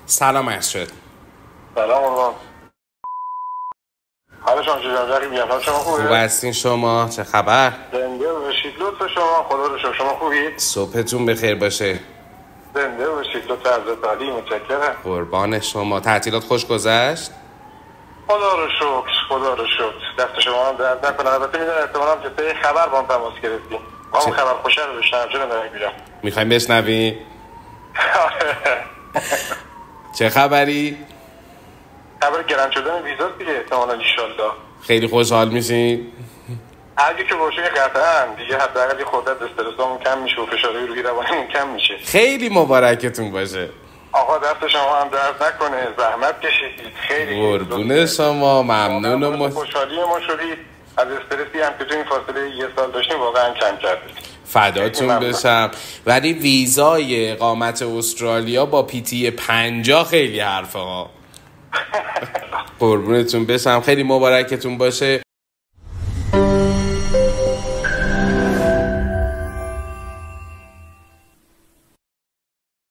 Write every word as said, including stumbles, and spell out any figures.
سلام عرض شد. سلام قربان. حالا شما چجوری هستید؟ میگم شما خوبه؟ خوب هستین شما؟ چه خبر؟ زنده باشید. لطف شما خدا رو شکر. شما خوبید؟ صبحتون بخیر باشه. زنده باشید. لطف حضرت علی. متشکرم. قربان شما. تعطیلات خوش گذشت؟ خدا رو شکر. خدا رو شکر. دست شما هم درد نکنه. البته میدونم احتمالاً که خبر با هم تماس گرفتیم. ما هم خبر خوشه رو بشنویم. چرا نمیگم؟ میخوایم بشنوی؟ چه خبری؟ خبر گرم شدن ویزاست دیگه احتمالاً ان شاءالله. خیلی خوشحال میشین؟ اگه که باشه قطعاً دیگه حداقل یه خودت استرسامون کم میشه و فشارهای روحی روانیمون کم میشه. خیلی مبارکتون باشه. آقا دست شما هم درد نکنه. زحمت کشیدید. خیلی قربون شما. ممنون. ما خوشحالی ما شدید. از استرسی هم که تو این فاصله یه سال داشتیم واقعا کم کردید. فداتون بشم. ولی ویزای اقامت استرالیا با پیتی پنجاه خیلی حرفه ها. قربونتون بشم. خیلی مبارکتون باشه.